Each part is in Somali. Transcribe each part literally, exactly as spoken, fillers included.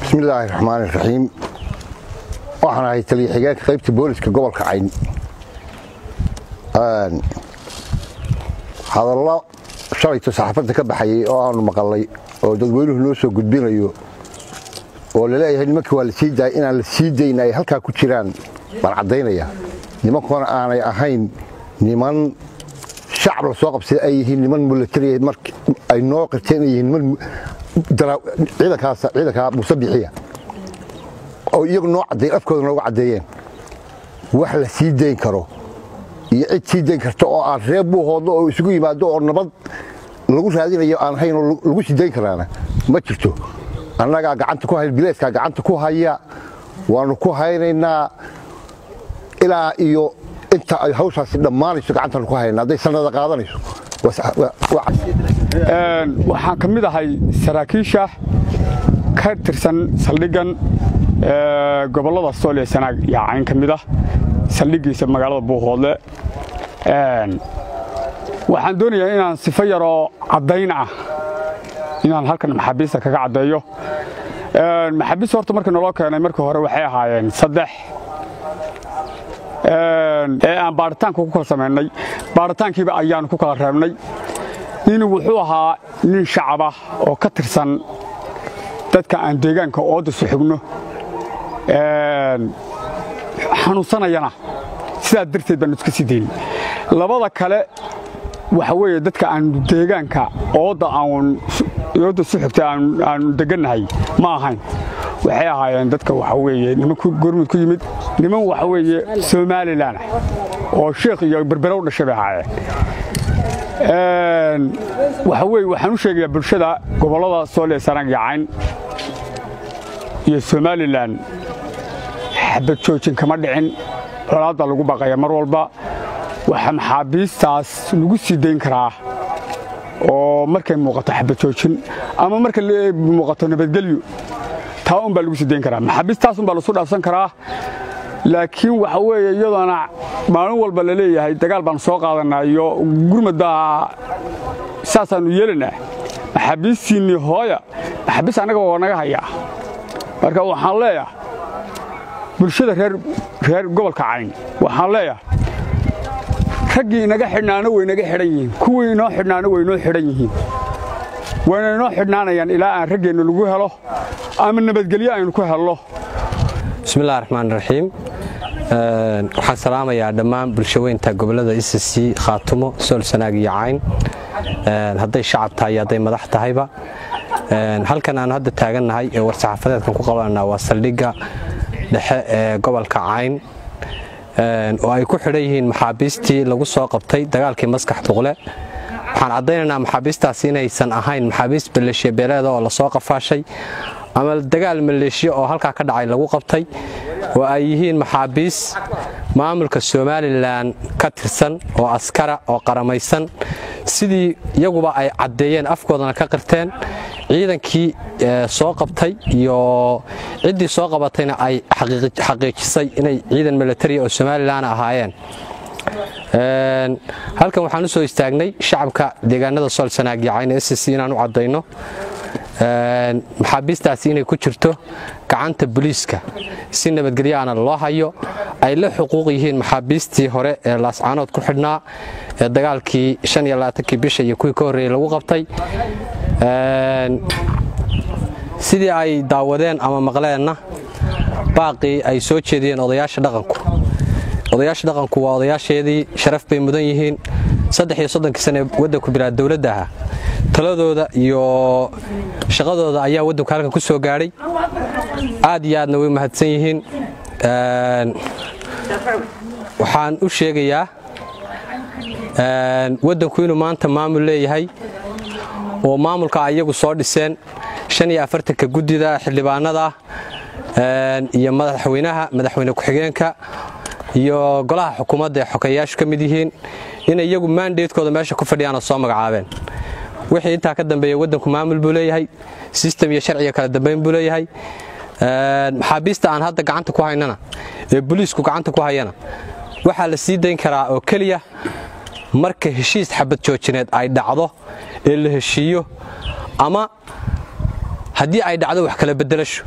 بسم الله الرحمن الرحيم. waxaan ahay taliye xigeenka qaybta booliska gobolka Cayn. aan hadallo shalay saxaafadda ka baxay oo aan maqalay oo dadweynuhu noo soo gudbinayo oo la leeyahay nimanka waa la sii daay inaan la sii daynay halka ku jiraan baan cadeynaya nimankan aanay ahayn niman shacab la soo qabsay ay yihiin niman military markii ay noo qirteen yihiin niman ciidankaas ciidanka musabixiya oo iyagu noo cadeey afkooda noogu cadeeyeen wax la sii deyn karo iyo cid sii deyn karto oo aan reeb buu hoodo oo isugu yimaado oo nabad lagu raadinayo aan hayn oo lagu sii deyn karaana ma jirto annaga gacanta ku hay bileeska gacanta ku haya waanu ku haynaynaa ilaa iyo inta ay hawshaasi dhamaanayso gacanta ku haynaa haday sanada qaadanayso waxaan ka mid ahay saraakiisha ka tirsan saldhigan gobolada Soomaaliya sanaag yaacin ka mid ah saldhigiisa magaalada Buuhoodle waxaan doonayaa inaan sifo yar oo cadeyn ah inaan halkan maxaabiista kaga cadeeyo maxaabiista horta markii naloo keenay markii hore waxay ahaayeen saddex ee aan baaritaanka ku kala sameynay baaritaankiiba ayaan ku kala reebnay nin wuxuu ahaa nin shacab ah oo ka tirsan dadka aan deegaanka ooda suxugno een xanuunsanayana sida darteed baan isku sideen labada kale waxa weeye dadka aan deegaanka ooda aan ooda suxugta aan aan deganahay ma ahayn waxay ahaayeen dadka waxa weeye nimanku gormud ku yimid niman waxa weeye Soomaaliland oo sheekh iyo berberow dhashay ahaayeen een waxa weeye waxaan u sheegayaa bulshada gobolada Soomaaliya sanaag yaacin iyo Soomaaliland xabad joojin kama dhicin colaadda lagu baqaya mar walba waxa maxaabiistaas lagu sii deyn karaa oo markay muuqato xabad joojin ama marka la muuqato nabadgelyo taa un baa lagu sii deyn karaa maxaabiistaas un baa la soo dhaafsan karaa laakiin waxa weeye iyadana maalin walba la leeyahay dagaal baan soo qaadanaa iyo gurmada saasaanu yeelanaa maxaabiistiini hooya maxaabiis anaga waa naga haya marka waxaan leeyahay bulshada reer reer gobolka Cayn waxaan leeyahay ragii naga xidhnaana way naga xidhan yihiin kuwii noo xidhnaana way noo xidhan yihiin wayna noo xidhnaanayaan ilaa aan raggeena lagu helo ama nabadgelyo aynu ku helno bismillaahir rahmaanir rahiim ee waxaan salaamayaa dhammaan bulshadeynta gobolada I C C Khaatumo Sool Sanaag iyo Cayn ee haday shacab tahay haday madax tahayba ee halkan aan hadda taaganahay ee war saxaafadeedkan ku qabanaa waa saldhiga dhexe ee gobolka Cayn ee oo ay ku xidhan yihiin maxaabiistii lagu soo qabtay dagaalkii maskax duqle waxaan cadeynaynaa maxaabiistaasi inaysan ahayn maxaabiis baleeshiya beeleed oo la soo qafaashay ama dagaal maleeshiya oo halka ka dhacay lagu qabtay oo ay yihiin maxaabiis maamulka Soomaaliland ka tirsan oo askara oo qaramaysan sidii iyaguba ay cadeeyeen afkoodana ka qirteen ciidankii soo qabtay iyo cidii soo qabatayna ay xaqiiqisay inay ciidan military oo Soomaaliland ahaayeen een halkan waxaan u soo istaagnay shacabka deegaanada Sool Sanaag yaacin S C inaan u cadeyno een maxaabiistaasi inay ku jirto gacanta booliska si nabadgelyo aan loo hayo ay la xuquuq yihiin maxaabiistii hore ee laascaanood ku xidhnaa ee dagaalkii shan iyo labaatan bisha iyo kuwii ka horeeyay lagu qabtay een sidii ay daawadeen ama maqleenna baaqi ay soo jeediyeen odayaasha dhaqanku odayaasha dhaqanku waa odayaasheedii sharaf bay mudan yihiin saddex iyo soddon sano wadanku bilaa dawladda ah taladooda iyo shaqadooda ayaa wadanka halka ku soo gaaray aad iyo aadna way mahadsan yihiin een waxaan u sheegayaa een wadanku inuu maanta maamul leeyahay oo maamulka ayagu soo dhiseen shan iyo afartan ka gudida xildhibaanada een iyo madaxweynaha madaxweyne ku xigeenka iyo golaha xukuumadda ee xogeyaashu ka mid yihiin in iyagu mandate-kooda meesha ku fadhiyaan soo magacaabeen wixii inta ka dambeeyay wadanku maamul buu leeyahay system iyo sharciyo kala dambeyn buu leeyahay ee maxaabiista aan hadda gacanta ku haynana ee booliisku gacanta ku hayana waxa la sii deyn karaa oo kaliya marka heshiis xabad joojineed ay dhacdo ee la heshiiyo ama haddii ay dhacdo wax kala bedelasho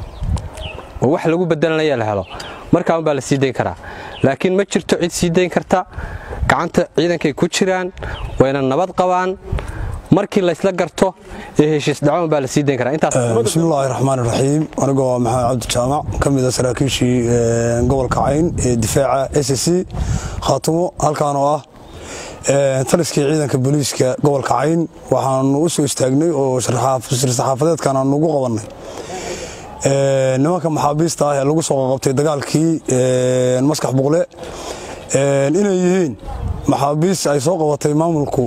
oo wax lagu bedelanaya la helo markaa un baa la sii dayn karaa laakiin ma jirto cid sii dayn karta gacanta ciidankay ku jiraan wayna nabad qabaan markii la isla garto ee heshiis dhacoon baa la sii dayn karaa intaas bismillaahir rahmaanir rahiim aniga waa maxamed cabdi jaamac kamid ah saraakiishii gobolka Cayn ee difaaca S S C Khaatumo halkaan oo ah taliskii ciidanka booliiska gobolka Cayn waxaan u soo istaagnay oo saxaafadeedkan aan ugu qabanay ee nimanka maxaabiista ah ee lagu soo qabtay dagaalkii ee maskax buqle ee inay yihiin maxaabiis ay soo qabatay maamulku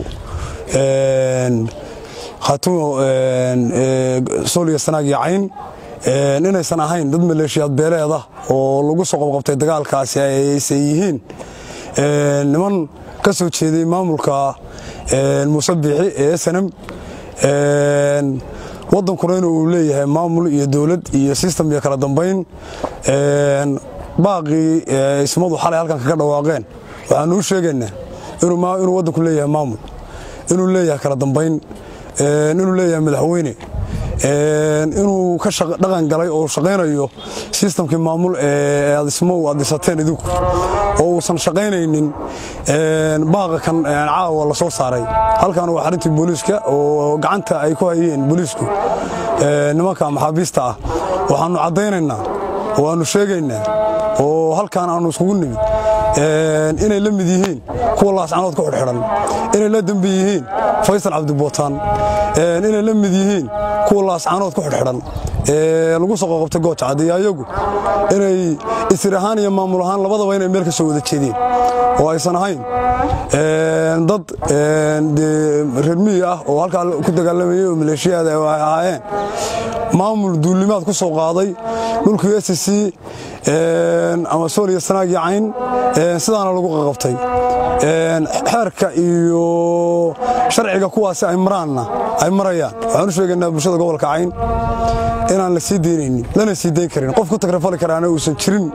ee Khaatumo ee Sooliya Sanaag iyo Cayn ee inaysan ahayn dad maleeshiyad beeleed ah oo lagu soo qabtay dagaalkaasi ay yihiin ee niman ka soo jeeday maamulka ee Musabbixi ee S N M ee wadankuna inuu leeyahay maamul iyo dawlad iyo system iyo kala dambeyn ee baaqi ismadu xalay halkan kaga dhawaaqeen waxaan u sheegaynaa inuu ma inuu wadanku leeyahay maamul inuu leeyahay kala dambeyn ee inuu leeyahay madaxweyne ee inuu ka shaqo dhaqan galay oo shaqeynayo systemkii maamul ee adismo u adisateen idinku oo uusan shaqeynaynin ee baaqa kan caawa la soo saaray halkan waa xarintii booliiska oo gacanta ay ku hayeen booliisku ee nimanka maxaabiista ah waxaanu cadeynaynaa waanu sheegaynaa oo halkan aanu iskugu nimid ee inay la mid yihiin kuwa laascanood ku xidhan inay la dambi yihiin Faysal Cabdi Bootaan ee inay la mid yihiin kuwa laascanood ku xidhan ee lagu soo qabtay gooja cadiyayagu inay isirahaan iyo maamul ahaan labadaba inay meel ka soo wada jeedeen oo aysan ahayn ee dad ee reermi ah oo halka ku dagaalamayay oo maleeshiyada ay ahaayeen maamul duulimaad ku soo qaaday dhulkii S S C ee ama Sooliya Sanaag iyo Cayn ee sidana lagu qabtay ee xeerka iyo sharciga kuwaas ay maraana ay marayaan waxaan u sheegaynaa bulshada gobolka Cayn inaan la sii deynaynin lana sii deyn karin qof ku tagrafali karaana uusan jirin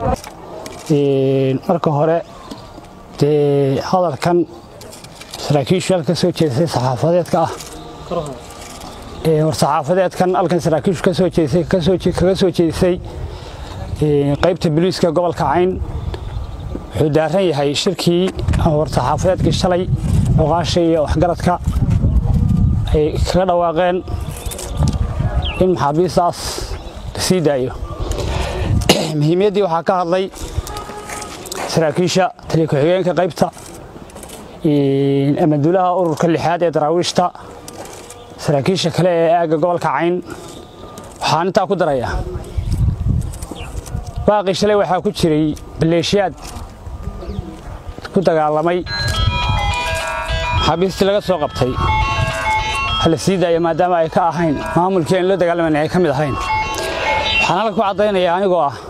ee marka hore ee hadalkan saraakiisha ka soo jeedsay saxaafadeedka ah ee war saxaafadeedkan halkan saraakiisha ka soo jeedsay ka soo kaga soo jeedsay ee qaybta booliiska gobolka Cayn wuxuu daaran yahay shirkii war saxaafadeedkii shalay oqaashay iyo waxgaradka ay kaga dhawaaqeen in maxaabiistaas sii daayo muhiimadii waxaa ka hadlay saraakiisha taliye ku-xigeenka qaybta amadulaha ururka lixaad ee daraawiishta saraakiisha kale ee aaga gobolka Cayn waxaan intaa ku darayaa baaqi shalay waxaa ku jiray baleeshiyaad ku dagaalamay maxaabiistii laga soo qabtay hal sii daayo maadaama ay ka ahayn maamulkii in la dagaalamayay ka mid ahayn waxaan halka ku cadeynayaa anigoo ah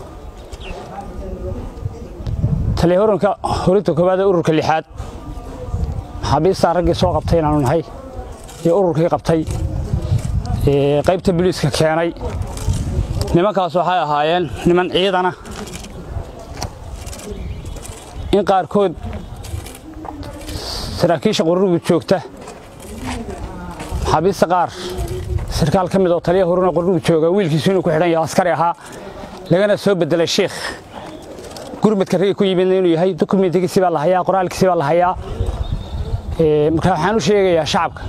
taliye horanka horinta koobaad ee ururka lixaad maxaabiista raggii soo qabtay inaanu nahay iyo ururkii qabtay ee qaybta booliiska keenay nimankaas waxay ahaayeen niman ciidana in qaarkood saraakiisha qururuga joogta maxaabiista qaar sarkaal ka mid oo taliye horuna qururuga jooga wiilkiisu inuu ku xidhan yahay askari ahaa lagana soo bedelay sheekh gurmadka rag ku yimid inuu yahay dokumentigiisa baa la hayaa qoraalkiisa baa la hayaa ee marka waxaan u sheegayaa shacabka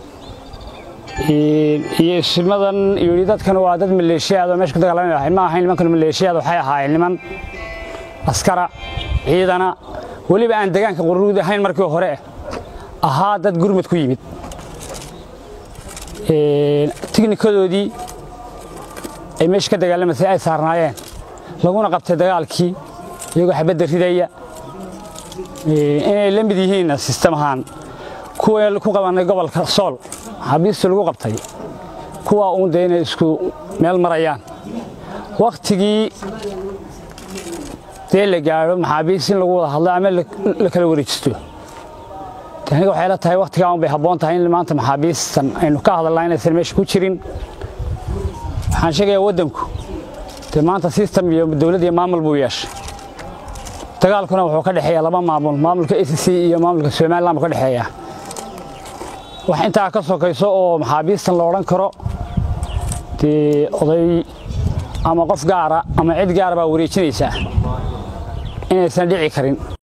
ee iyo shilmadan iyo dadkan waa dad maleeshiyada meesha ka dagaalamay ma ahayn nimankan maleeshiyada waxay ahaayeen niman askara ciidana waliba aan deegaanka qururuga ahayn markii hore ahaa dad gurmad ku yimid ee tiknikadoodii ay meesha ka dagaalamayay ay saarnaayeen laguna qabtay dagaalkii iyagoo xabad ridaya ee inay la mid yihiin system ahaan kuwa ku qabanay gobolka Sool xabiis lagu qabtay kuwa uu deynay isku meel marayaan waqtigii la gaaro maxaabiis in lagu wada hadlo ama la kala wareejisto aniga waxay la tahay waqtiga aan bay haboon tahay in maanta maxaabiistan aynu ka hadalnaa inaysan meesha ku jirin waxaan sheegayaa wadanku de maanta system iyo dawlad iyo maamul buu yeeshay dagaalkuna wuxuu ka dhaxeeyaa laba maamul maamulka S S C iyo maamulka Soomaaliland ka dhaxeeya wax inta ka sokayso oo maxaabiistan la oran karo dee oday ama qof gaara ama cid gaara baa wareejinaysaa inaysan dhici karin